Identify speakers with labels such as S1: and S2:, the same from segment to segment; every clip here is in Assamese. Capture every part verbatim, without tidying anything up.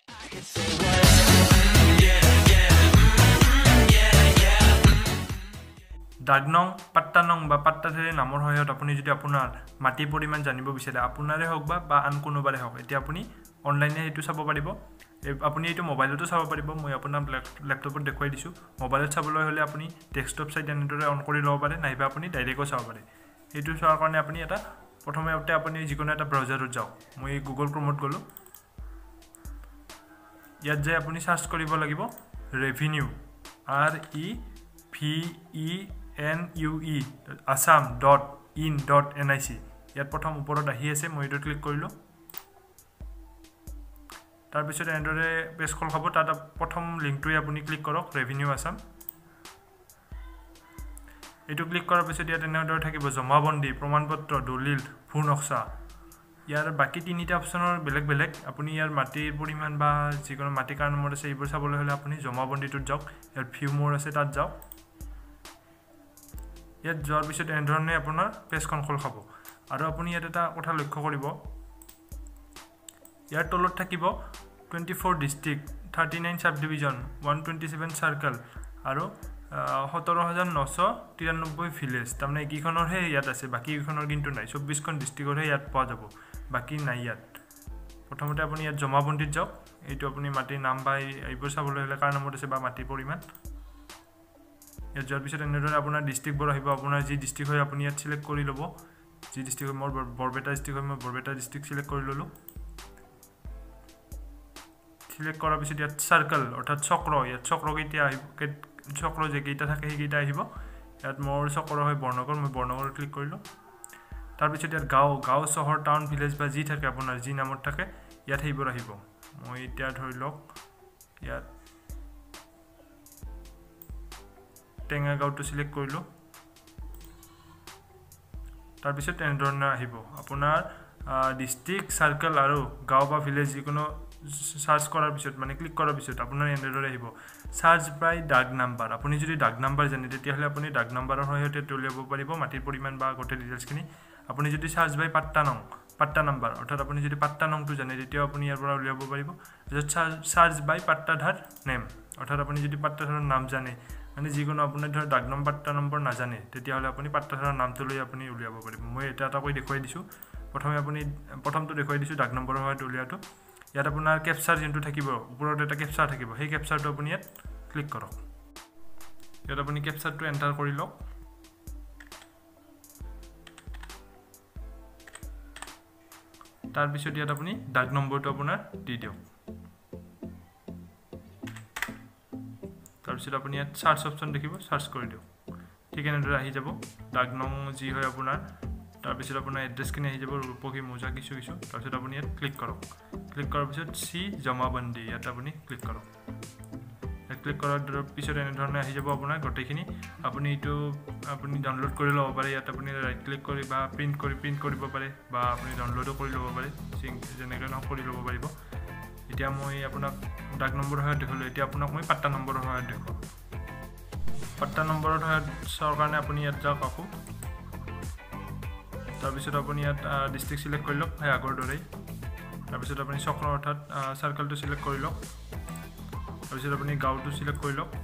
S1: দাগ নং পাট্টা নং বা পাট্টা ধেৰি নামৰ সহায়ত আপুনি যদি আপোনাৰ মাটি পৰিমাণ জানিব বিচাৰে আপোনাৰে হওক বা বা আন কোনোবাৰে হওক এতিয়া আপুনি অনলাইনে এইটো চাব পাৰিব আপুনি এইটো মোবাইলতো চাব পাৰিব মই আপোনাক ল্যাপটপত দেখুৱাই দিছো মোবাইলত চাবলৈ হলে আপুনি ডেস্কটপ সাইট এনেদৰে অন কৰি লব পাৰে নাইবা আপুনি ডাইৰেক্টও চাব পাৰে এইটো চোৱাৰ কাৰণে আপুনি এটা প্ৰথমে আপুনি যিকোনো এটা ব্ৰাউজাৰত যাওক মই গুগল ক্ৰোমত গলো ইয়াত যে আপুনি সাৰ্চ কৰিব লাগিব revenue r e v e n u e assam dot in dot nic ইয়াত প্ৰথম ওপৰত আহি আছে মই এটো ক্লিক কৰিলো তাৰ পিছত এনেদৰে পেজ খোল খাব তাত প্ৰথম লিংকটোই আপুনি ক্লিক কৰক revenue assam এটো ক্লিক কৰাৰ পিছত ইয়াত এনেদৰে থাকিব জমাবন্দী প্ৰমাণপত্ৰ দলিল ভূ নক্সা ইয়াৰ বাকি তিনিটা অপচনৰ বেলেগ বেলেগ আপুনি ইয়াৰ মাটিৰ পৰিমাণ বা যিকোনো মাটি কাৰ নম্বৰ আছে এইবোৰ চাবলৈ হলে আপুনি জমাবন্দীটোত যাওক ইয়াৰ ভিউ মোৰ আছে তাত যাওক ইয়াত যোৱাৰ পিছত এনেধৰণে আপোনাৰ পেজখন খোল খাব আৰু আপুনি ইয়াত এটা কথা লক্ষ্য কৰিব ইয়াৰ তলত থাকিব twenty-four district thirty-nine sub division one twenty-seven circle আৰু seventeen thousand nine hundred ninety village তাৰমানে এইখনৰ হে ইয়াত আছে বাকি ইখনৰ কিন্তু নাই twenty-four খন ডিস্ট্ৰিক্টৰ হে ইয়াত পোৱা যাব বাকি নাই ইয়াত প্ৰথমতে আপুনি ইয়াত জমাবন্দীত যাওক এইটো আপুনি মাটিৰ নাম বা এইবোৰ চাবলৈ হলে কাৰ নম্বৰ আছে বা মাটিৰ পৰিমাণ ইয়াত যোৱাৰ পিছত এনেদৰে আপোনাৰ ডিস্ট্ৰিক্ট বৰ আহিব আপোনাৰ যি ডিস্ট্ৰিক্ট হয় আপুনি ইয়াত সিলেক্ট কৰি লব যি ডিস্ট্ৰিক্ট মোৰ বৰবেটা ডিস্ট্ৰিক্ট হয় মই বৰবেটা ডিস্ট্ৰিক্ট সিলেক্ট কৰি ললো সিলেক্ট কৰাৰ পিছত ইয়াত সাৰ্কেল অৰ্থাৎ চক্ৰ ইয়াত চক্ৰ কেতিয়া আহিব চক্ৰ যে কেইটা থাকে সেই কেইটা আহিব ইয়াত মোৰ চক্ৰ হয় বৰ্ণগৰ মই বৰ্ণগৰ ক্লিক কৰিলো তাৰ পিছত ইয়াত গাঁও গাঁও চহৰ টাউন ভিলেজ বা যি থাকে আপোনাৰ যি নামত থাকে ইয়াত সেইবোৰ আহিব মই এতিয়া ধৰি লওক ইয়াত টেঙা গাঁওটো সিলেক্ট কৰিলো তাৰ পিছত এনেধৰণে আহিব আপোনাৰ ডিস্ট্ৰিক্ট সাৰ্কেল আৰু গাঁও বা ভিলেজ যিকোনো সার্চ কৰাৰ পিছত মানে ক্লিক কৰাৰ পিছত আপোনাৰ এনেদৰে আহিব সার্চ বাই ডাগ নাম্বাৰ আপুনি যদি ডাগ নাম্বাৰ জানে তেতিয়া হলে আপুনি ডাগ নাম্বাৰৰ সহায়তে উলিয়াব পাৰিব মাটিৰ পৰিমাণ বা গোটেই ডিটেইলছখিনি আপুনি যদি সার্চ বাই পাট্টা নং পাট্টা নাম্বাৰ অৰ্থাৎ আপুনি যদি পাট্টা নংটো জানে তেতিয়া আপুনি ইয়াৰ পৰা উলিয়াব পাৰিব যদি সার্চ বাই পাট্টাধাৰ নেম অৰ্থাৎ আপুনি যদি পাট্টাধাৰৰ নাম জানে মানে যিকোনো আপোনাৰ ধৰ ডাগ নম্বৰ পাট্টা নম্বৰ নাজানে তেতিয়া হলে আপুনি পাট্টাধাৰৰ নামটো লৈ আপুনি উলিয়াব পাৰিব মই এটা এটা কৈ দেখুৱাই দিছো প্ৰথমে আপুনি প্ৰথমটো দেখুৱাই দিছো ডাগ নম্বৰৰ সহায়ত উলিয়াটো ইয়াত আপোনাৰ ক্যাপচাৰ যেটো থাকিব ওপৰত এটা ক্যাপচাৰ থাকিব সেই ক্যাপচাৰটো আপুনি ইয়াত ক্লিক কৰক ইয়াত আপুনি ক্যাপচাৰটো এন্টাৰ কৰি লওক তাৰ পিছত ইয়াত আপুনি ডাগ নম্বৰটো আপোনাৰ দি দিয়ক তাৰ পিছত আপুনি ইয়াত সাৰ্চ অপচন দেখিব সাৰ্চ কৰি দিয়ক ঠিক এনেদৰে আহি যাব ডাগ নং যি হয় আপোনাৰ তাৰ পিছত আপোনাৰ এড্ৰেছখিনি আহি যাব ৰূপকী মোজা কিছু কিছু তাৰ পিছত আপুনি ইয়াত ক্লিক কৰক ক্লিক কৰাৰ পিছত সি জমাবন্দী ইয়াত আপুনি ক্লিক কৰক ক্লিক কৰাৰ পিছত এনে ধৰণে আহি যাব আপোনাৰ গোটেইখিনি আপুনি ইটো আপুনি ডাউনলোড কৰি লব পাৰে ইয়াত আপুনি ৰাইট ক্লিক কৰি বা প্ৰিন্ট কৰি প্ৰিন্ট কৰিব পাৰে বা আপুনি ডাউনলোডও কৰি লব পাৰে যেনেকৈ ন কৰি লব পাৰিব এতিয়া মই আপোনাক ডাগ নম্বৰৰ সহায়ত দেখুৱালো এতিয়া আপোনাক মই পাট্টা নম্বৰৰ সহায়ত দেখুৱাম পাট্টা নম্বৰৰ সহায়ত চাৰ কাৰণে আপুনি ইয়াত যাওক আকৌ তাৰ পিছত আপুনি ইয়াত ডিস্ট্ৰিক্ট সিলেক্ট কৰি লওক হয় আগৰ দৰেই তাৰ পিছত আপুনি চক্ৰ অৰ্থাৎ সাৰ্কেলটো সিলেক্ট কৰি লওক তাৰ পিছত আপুনি গাঁওটো সিলেক্ট কৰি লওক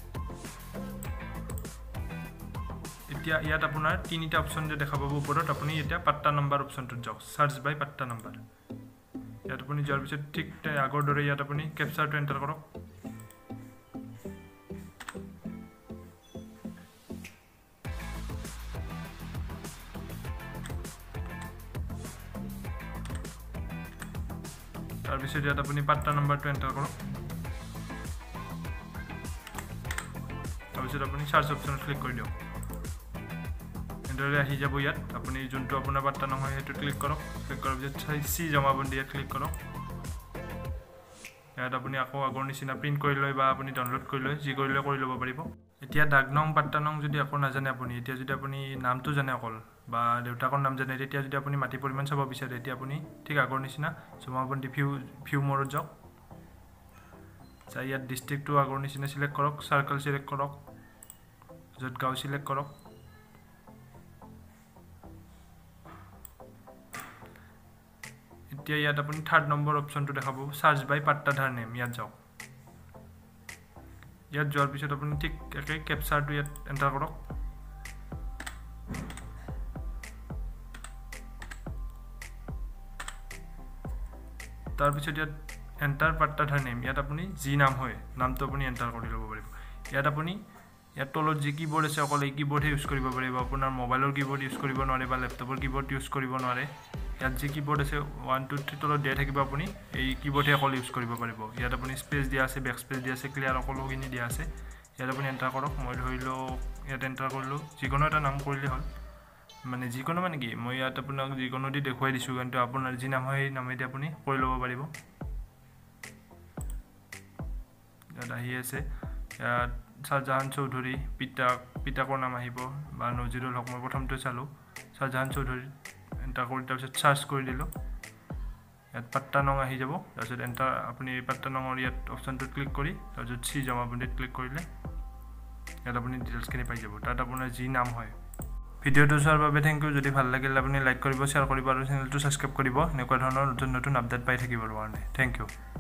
S1: এতিয়া ইয়াত আপোনাৰ তিনিটা অপচন যে দেখা পাব ওপৰত আপুনি এতিয়া পাট্টা নম্বৰ অপচনটোত যাওক সাৰ্চ বাই পাট্টা নম্বৰ ইয়াত আপুনি যোৱাৰ পিছত ঠিক আগৰ দৰে ইয়াত আপুনি ক্যাপচাৰটো এন্টাৰ কৰক তাৰ পিছত ইয়াত আপুনি পাট্টা নম্বৰটো এন্টাৰ কৰক তাৰ পিছত আপুনি সাৰ্চ অপচনত ক্লিক কৰি দিয়ক এনেদৰে আহি যাব ইয়াত আপুনি যোনটো আপোনাৰ পাট্টা নং হয় সেইটো ক্লিক কৰক ক্লিক কৰাৰ পিছত সি জমাবন্দী ইয়াত ক্লিক কৰক ইয়াত আপুনি আকৌ আগৰ নিচিনা প্ৰিন্ট কৰি লয় বা আপুনি ডাউনলোড কৰি লয় যি কৰিলে কৰি ল'ব পাৰিব এতিয়া ডাগ নং পাট্টা নং যদি আকৌ নাজানে আপুনি এতিয়া যদি আপুনি নামটো জানে অকল বা দেউতাকৰ নাম জানে তেতিয়া যদি আপুনি মাটি পৰিমাণ চাব বিচাৰে এতিয়া আপুনি ঠিক আগৰ নিচিনা জমাবন্দী ভিউ ভিউ মোৰত যাওক চাই ইয়াত ডিস্ট্ৰিক্টটো আগৰ নিচিনা সিলেক্ট কৰক সাৰ্কেল সিলেক্ট কৰক যত গাঁও সিলেক্ট কৰক এতিয়া ইয়াত আপুনি থাৰ্ড নম্বৰ অপশ্যনটো দেখাব সাৰ্চ বাই পাট্টাধাৰ নেম ইয়াত যাওক ইয়াত যোৱাৰ পিছত আপুনি ঠিক একে কেপচাৰটো ইয়াত এণ্টাৰ কৰক তাৰ পিছত ইয়াত এণ্টাৰ পাট্টাধাৰ নেম ইয়াত আপুনি যি নাম হয় নামটো আপুনি এণ্টাৰ কৰি ল'ব পাৰিব ইয়াত আপুনি ইয়াত তলত যি কিবোৰ্ড আছে অকল এই কিবোৰ্ডহে ইউজ কৰিব পাৰিব আপোনাৰ মোবাইলৰ কিবোৰ্ড ইউজ কৰিব নোৱাৰে বা লেপটপৰ কিবোৰ্ড ইউজ কৰিব নোৱাৰে ইয়াত যি কিবোৰ্ড আছে ওৱান টু থ্ৰী তলত দিয়া থাকিব আপুনি এই কিবোৰ্ডহে অকল ইউজ কৰিব পাৰিব ইয়াত আপুনি স্পেচ দিয়া আছে বেক স্পেচ দিয়া আছে ক্লিয়াৰ সকলোখিনি দিয়া আছে ইয়াত আপুনি এণ্টাৰ কৰক মই ধৰি লওঁ ইয়াত এণ্টাৰ কৰিলোঁ যিকোনো এটা নাম কৰিলে হ'ল মানে যিকোনো মানে কি মই ইয়াত আপোনাক যিকোনো দি দেখুৱাই দিছোঁ কিন্তু আপোনাৰ যি নাম হয় সেই নামেদি আপুনি কৰি ল'ব পাৰিব ইয়াত আহি আছে ইয়াত শাহজাহান চৌধুৰী পিতা পিতাকৰ নাম আহিব বা নজিৰুল হক মই প্ৰথমটো চালোঁ শাহজাহান চৌধুৰী এণ্টাৰ কৰি তাৰপিছত চাৰ্চ কৰি দিলোঁ ইয়াত পাট্টা নং আহি যাব তাৰপিছত এণ্টাৰ আপুনি পাট্টা নঙৰ ইয়াত অপশ্যনটোত ক্লিক কৰি তাৰপিছত চি জমাবন্দীত ক্লিক কৰিলে ইয়াত আপুনি ডিটেইলছখিনি পাই যাব তাত আপোনাৰ যি নাম হয় ভিডিঅ'টো চোৱাৰ বাবে থেংক ইউ যদি ভাল লাগিলে আপুনি লাইক কৰিব শ্বেয়াৰ কৰিব আৰু চেনেলটো ছাবস্ক্ৰাইব কৰিব এনেকুৱা ধৰণৰ নতুন নতুন আপডেট পাই থাকিবৰ কাৰণে থেংক ইউ